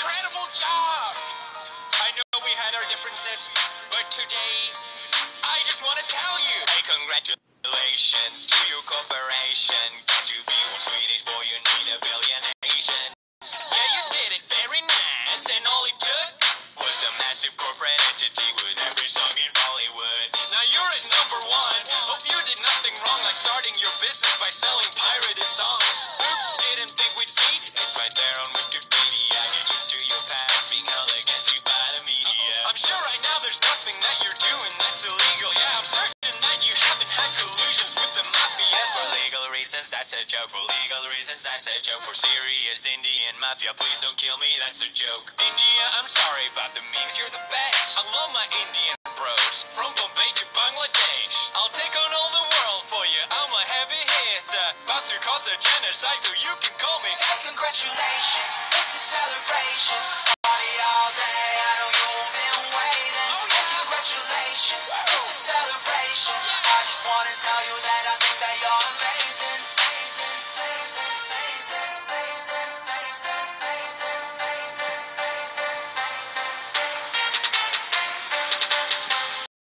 incredible job! I know we had our differences, but today, I just want to tell you. Hey, congratulations to your corporation. Got to be one Swedish boy, you need a billion Asians. Yeah, you did it very nice, and all it took was a massive corporate entity with every song in Bollywood. Now you're at #1. Hope you did nothing wrong, like starting your business by selling pirated songs. Oops, didn't think we'd see. It's right there on Wikipedia. Get used to your past being held against you by the media. I'm sure right now there's nothing that you're doing that's illegal. Yeah, I'm certain that you haven't had collusions with the mafia. For legal reasons, that's a joke. For legal reasons, that's a joke. For serious Indian mafia, please don't kill me, that's a joke. India, I'm sorry about the memes, you're the best. I love my Indian bros, from Bombay to Bangladesh. I'll take on all the world for you, I'm a heavy hitter. About to cause a genocide, so you can call me. Hey, congratulations, it's a celebration.